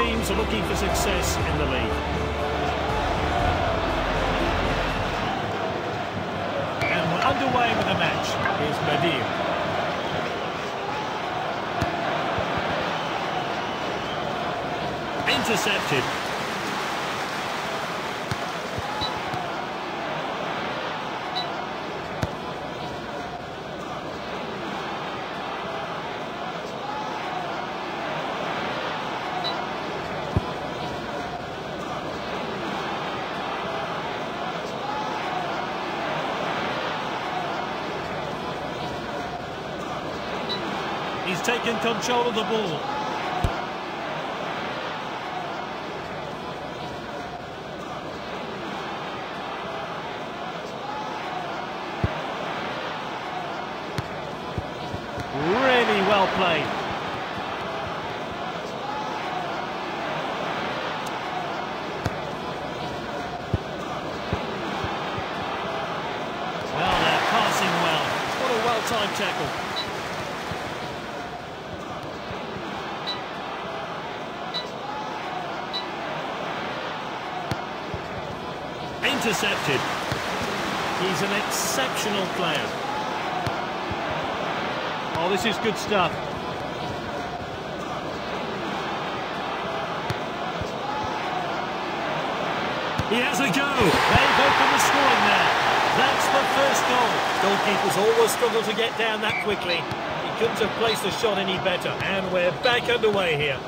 teams are looking for success in the league. And we're underway with the match. Here's Badir. Intercepted. He's taken control of the ball. Really well played. Well, they're passing well. What a well-timed tackle. Intercepted. He's an exceptional player. Oh, this is good stuff. He has a go. They've opened the scoring there. That's the first goal. Goalkeepers always struggle to get down that quickly. He couldn't have placed the shot any better. And we're back underway here.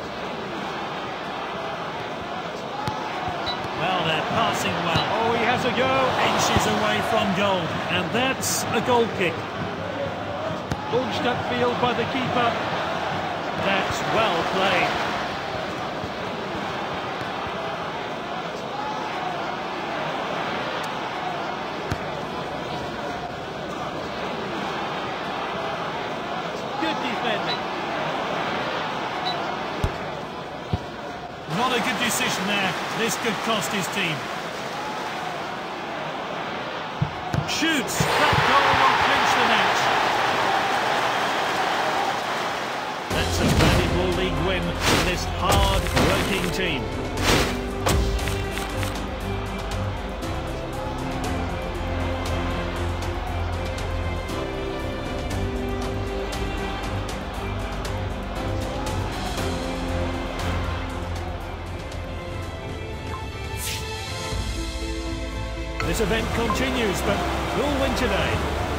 Well, they're passing well. Oh, he has a go. Inches away from goal. And that's a goal kick. Launched upfield by the keeper. That's well played. Good defending. Not a good decision there. This could cost his team. Shoots. That goal will clinch the match. That's a valuable league win for this hard-working team. This event continues, but who'll win today?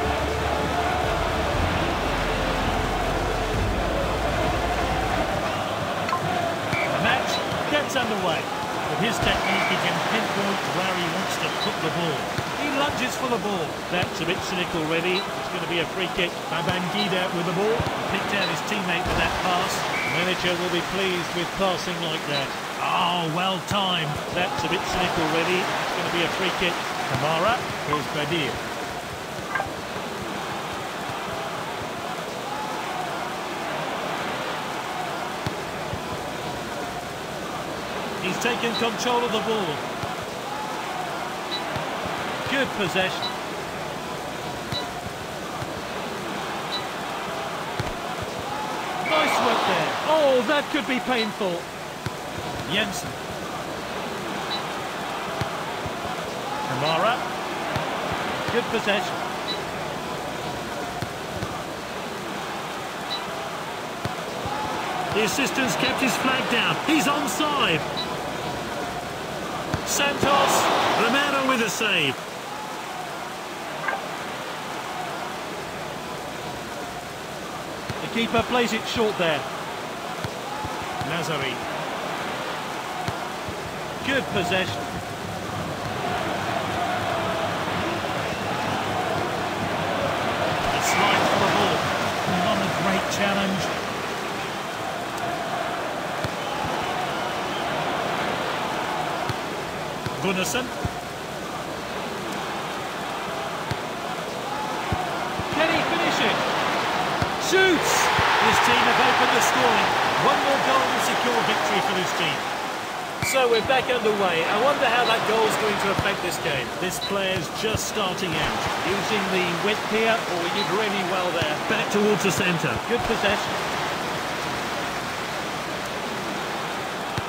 The match gets underway. With his technique, he can pinpoint where he wants to put the ball. He lunges for the ball. That's a bit cynical, really. It's going to be a free kick. Babangida with the ball. Picked out his teammate with that pass. The manager will be pleased with passing like that. Oh, well timed. That's a bit cynical, really. It's going to be a free kick. Kamara, here's Badir. He's taken control of the ball. Good possession. Nice work there. Oh, that could be painful. Jensen. Kamara. Good possession. The assistant's kept his flag down. He's onside. Santos, Romero with a save. The keeper plays it short there. Nazari. Good possession. A slide for the ball. Not a great challenge. Gunnarsson. Can he finish it? Shoots! His team have opened the scoring. One more goal will secure victory for this team. So we're back underway. I wonder how that goal is going to affect this game. This player's just starting out. Using the width here. Oh, he did really well there. Back towards the centre. Good possession.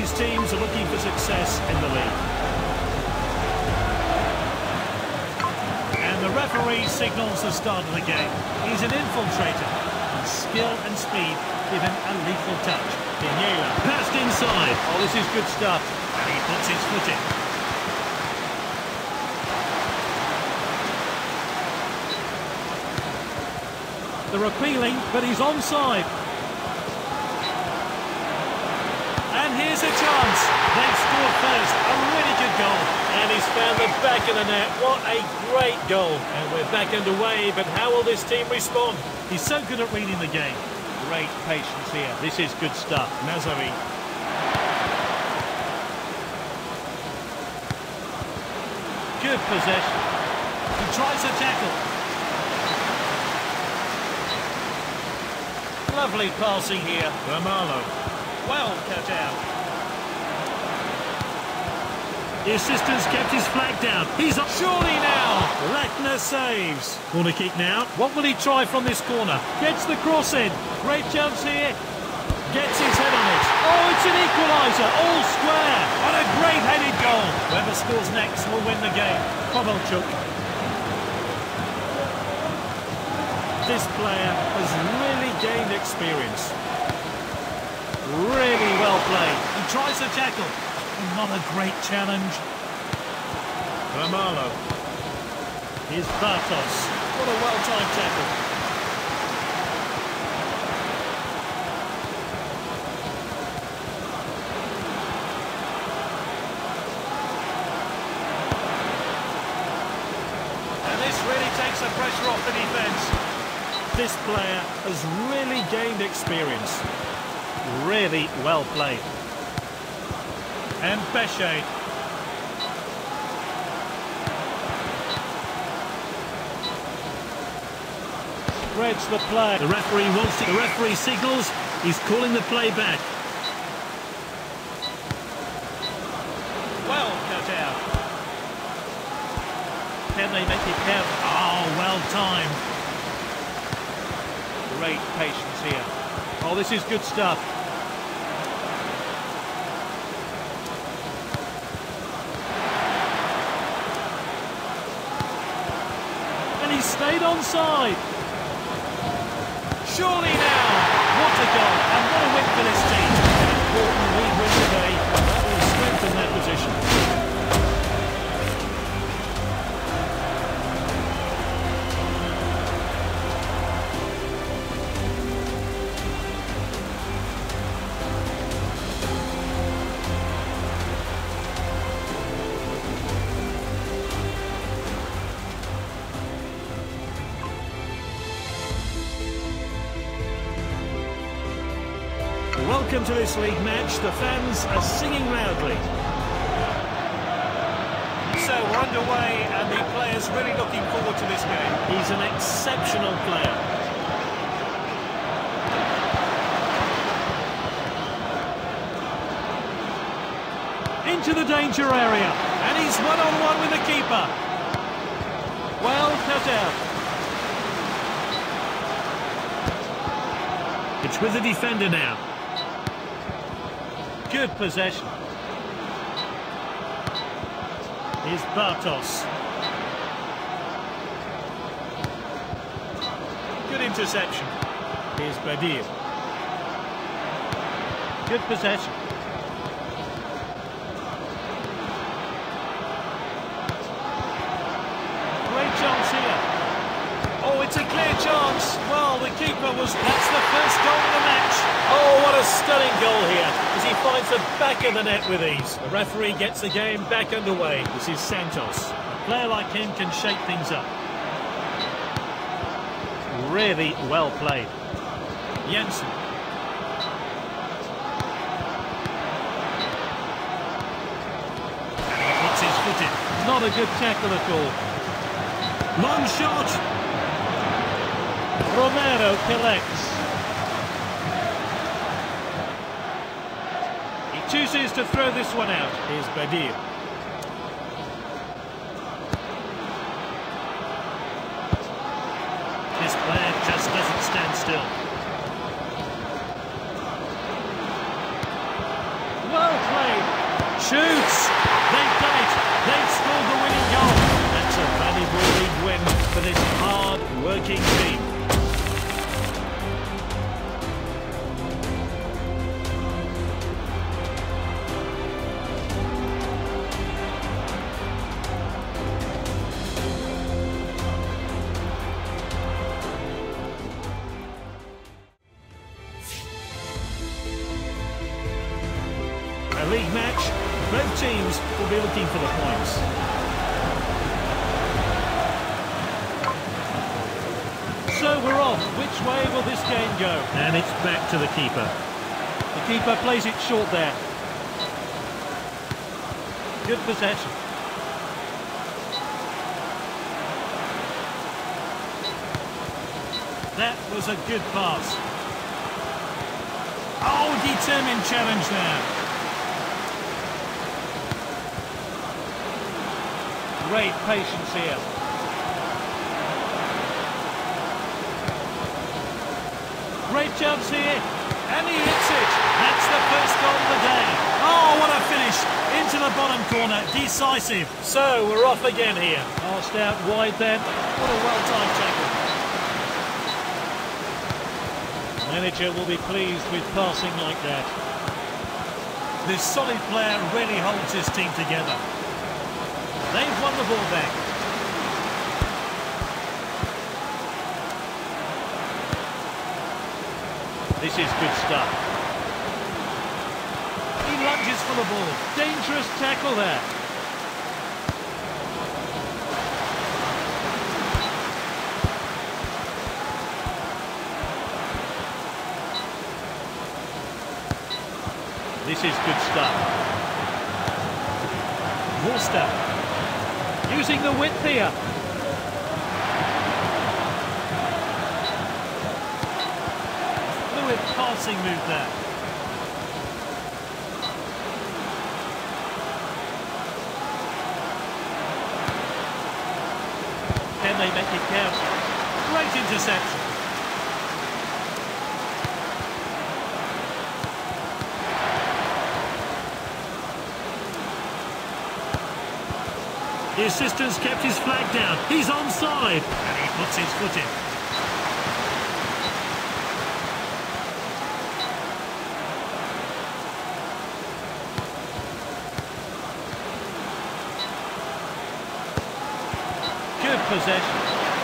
these teams are looking for success in the league. And the referee signals the start of the game. He's an infiltrator. His skill and speed give him a lethal touch. Pinella passed inside. Oh, this is good stuff. And he puts his foot in. They're appealing, but he's onside. And here's a chance. They've scored first. A really good goal. And he's found the back of the net. What a great goal. And we're back underway, but how will this team respond? He's so good at reading the game. Great patience here. This is good stuff. Nazari. Good possession. He tries a tackle. Lovely passing here. Romalo. Well cut out. The assistant's kept his flag down. He's up. Surely now. Lackner saves. Corner kick now. What will he try from this corner? Gets the cross in. Great chance here. Gets his head on it. Oh, it's an equaliser. All square. What a great headed goal. Whoever scores next will win the game. Kovalchuk. This player has really gained experience. Really well played. He tries to tackle. Not a great challenge. Romalo. Here's Bartos. What a well-timed tackle. And this really takes the pressure off the defence. This player has really gained experience. Really well played. And Pesce. Spreads the play. The referee wants to. The referee signals. He's calling the play back. Well cut out. Can they make it count? Oh, well timed. Great patience here. Oh, this is good stuff. And he stayed onside. Surely now. What a goal. And what a win for this team. An important league win today. That will strengthen their position. Welcome to this league match. The fans are singing loudly. So we're underway and the players really looking forward to this game. He's an exceptional player. Into the danger area. And he's one-on-one with the keeper. Well cut out. It's with the defender now. Good possession. Here's Bartos. Good interception. Here's Badir. Good possession. Great chance here. Oh, it's a clear chance. Well, the keeper was... That's the first goal of the match. Oh, what a stunning goal here, as he finds the back of the net with ease. The referee gets the game back underway. This is Santos. A player like him can shake things up. Really well played. Jensen. And he puts his foot in. Not a good tackle at all. Long shot. Romero collects. Chooses to throw this one out. Here's Badir. This player just doesn't stand still. Well played. shoots! They've done it! They've scored the winning goal! That's a valuable league win for this hard-working team. A league match, both teams will be looking for the points. So we're off. Which way will this game go? And it's back to the keeper. The keeper plays it short there. Good possession. That was a good pass. Oh, determined challenge there. Great patience here. Great chance here, and he hits it. That's the first goal of the day. Oh, what a finish. Into the bottom corner, decisive. So, we're off again here. Passed out wide then. What a well-timed tackle. Manager will be pleased with passing like that. This solid player really holds his team together. They've won the ball back. This is good stuff. He lunges for the ball. Dangerous tackle there. This is good stuff. Worcester. Using the width here. Fluid passing move there. Can they make it count? Great interception. The assistant's kept his flag down. He's onside. And he puts his foot in. Good possession.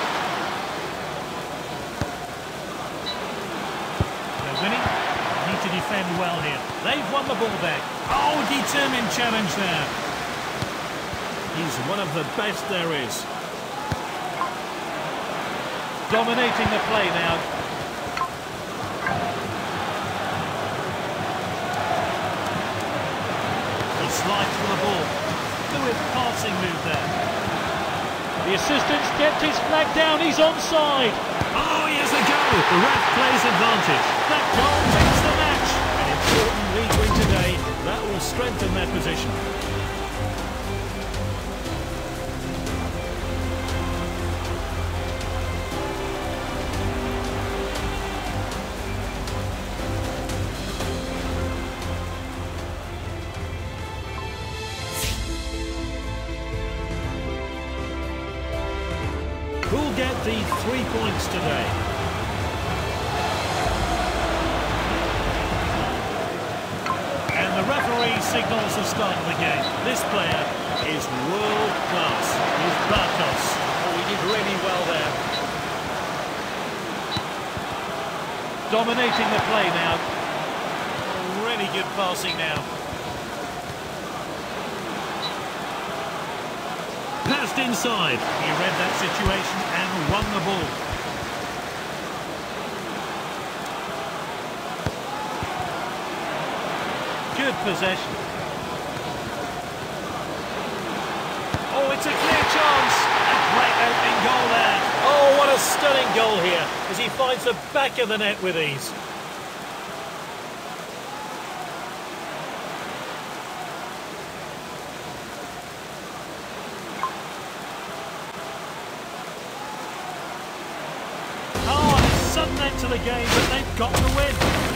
They're winning. Need to defend well here. They've won the ball back. Oh, determined challenge there. He's one of the best there is. Dominating the play now. He slides for the ball. Fluid passing move there. The assistant's kept his flag down. He's onside. Oh, he has a go. The ref plays advantage. That goal wins the match. An important league win today. That will strengthen their position. Who'll get the 3 points today? And the referee signals the start of the game. This player is world class. He's Bartos. Oh, he did really well there. Dominating the play now. Oh, really good passing now. Passed inside. He read that situation and won the ball. Good possession. Oh, it's a clear chance. A great opening goal there. Oh, what a stunning goal here as he finds the back of the net with ease. Sudden end to the game, but they've got the win.